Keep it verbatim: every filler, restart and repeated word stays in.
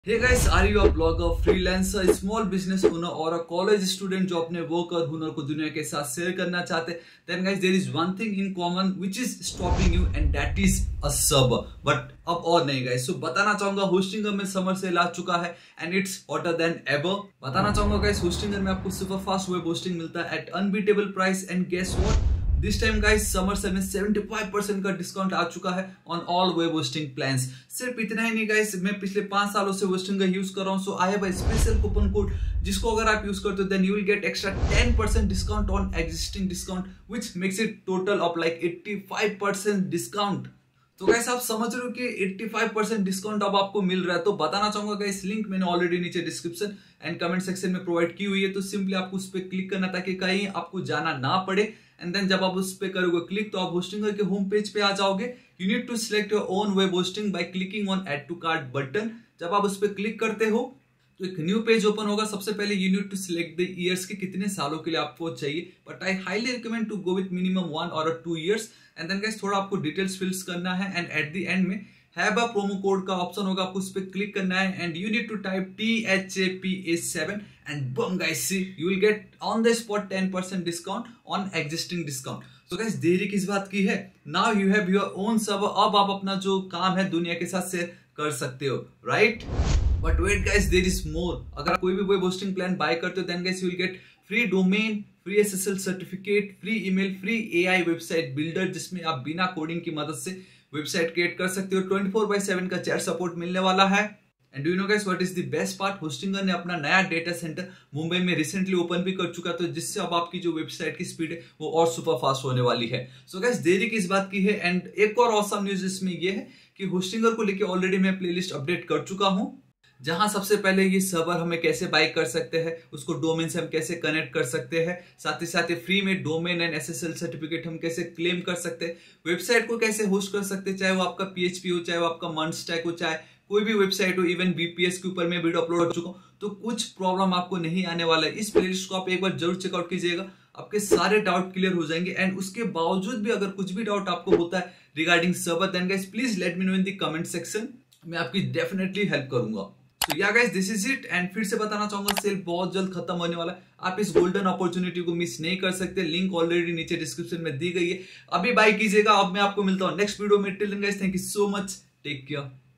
Hey guys, are you a blogger, freelancer, small business owner or a college student जो अपने work और हुनर को दुनिया के साथ शेयर करना चाहते हैं? Then guys, there is one thing in common which is stopping you and that is a server. But अब और नहीं guys, so बताना चाहूंगा होस्टिंगर में समर सेल आ चुका है and it's hotter than ever. बताना चाहूंगा guys, होस्टिंगर में आपको सुपर फास्ट वेब होस्टिंग मिलता है at unbeatable price and guess what? This time guys summer sale में पचहत्तर परसेंट का डिस्काउंट आ चुका है on all web hosting plans. सिर्फ इतना ही नहीं गाइस, मैं पिछले पांच सालों से होस्टिंग का यूज कर रहा हूं, so I have a special coupon code जिसको अगर आप यूज करते हो then you will get extra ten percent discount on existing discount which makes it total of like पचासी परसेंट डिस्काउंट। तो गाइस आप समझ रहे हो कि पचासी परसेंट डिस्काउंट अब आपको मिल रहा है। तो बताना चाहूंगा गाइस, लिंक मैंने ऑलरेडी नीचे डिस्क्रिप्शन एंड कमेंट सेक्शन में प्रोवाइड की हुई है, तो सिंपली आपको उस पर क्लिक करना ताकि कहीं आपको जाना ना पड़े। एंड देन जब आप उस पे करोगे क्लिक तो आप होस्टिंगर के होम पेज पे आ जाओगे। You need to select your own web hosting by clicking on add to cart button. जब आप उस पे क्लिक करते हो तो एक न्यू पेज ओपन होगा। सबसे पहले you need to select the years के कितने सालों के लिए आपको चाहिए, but I highly recommend to go with minimum one और two years. And then guys थोड़ा आपको डिटेल्स फिल्स करना है एंड एट द एंड में हैव अ प्रोमो कोड का ऑप्शन होगा, आपको उस पर क्लिक करना है and you need to type T H A P A seven and bam guys C you will get on the spot ten percent discount on existing discount. तो guys देरी किस बात की है, now you have your own server. अब आप अपना जो काम है दुनिया के साथ शेयर कर सकते हो, right? But wait guys, there is more. अगर आप कोई भी वेब होस्टिंग प्लान बाय करते हो then guys you will get free domain, free S S L certificate, free email, free A I website builder जिसमें आप बिना कोडिंग की मदद से वेबसाइट क्रिएट कर सकते हो। ट्वेंटी फोर बाय सेवन का चैट सपोर्ट मिलने वाला है। And do you know guys what is the best part, Hostinger ने अपना नया डेटा सेंटर मुंबई में रिसेंटली ओपन भी कर चुका, तो जिससे अब आपकी जो वेबसाइट की स्पीड है वो और सुपर फास्ट होने वाली है। सो गाइस देरी किस बात की है। एंड एक और ऑसम न्यूज इसमें ये है कि होस्टिंगर को लेके ऑलरेडी मैं प्लेलिस्ट अपडेट कर चुका हूं, जहां सबसे पहले ये सर्वर हमें कैसे बाय कर सकते हैं, उसको डोमेन से हम कैसे कनेक्ट कर सकते हैं, साथ ही साथ ये फ्री में domain and S S L certificate हम कैसे क्लेम कर सकते हैं, वेबसाइट को कैसे होस्ट कर सकते हैं, चाहे वो आपका पी एच पी हो, चाहे वो आपका मंड स्टैक हो, चाहे कोई भी वेबसाइट हो, इवन बी पी एस के ऊपर मैं वीडियो अपलोड कर चुका हूं, तो कुछ प्रॉब्लम आपको नहीं आने वाला है। इस प्लेलिस्ट को आप एक बार जरूर चेकआउट कीजिएगा, आपके सारे डाउट क्लियर हो जाएंगे। एंड उसके बावजूद भी अगर कुछ भी डाउट आपको होता है regarding server then guys please let me know in the comment section, मैं आपकी डेफिनेटली हेल्प करूंगा। तो yeah guys this is it. And फिर से बताना चाहूंगा सेल बहुत जल्द खत्म होने वाला है, आप इस गोल्डन अपॉर्चुनिटी को मिस नहीं कर सकते। लिंक ऑलरेडी नीचे डिस्क्रिप्शन में दी गई है, अभी बाय कीजिएगा। अब मैं आपको मिलता हूं नेक्स्ट वीडियो में। Till then guys thank you so much, take care.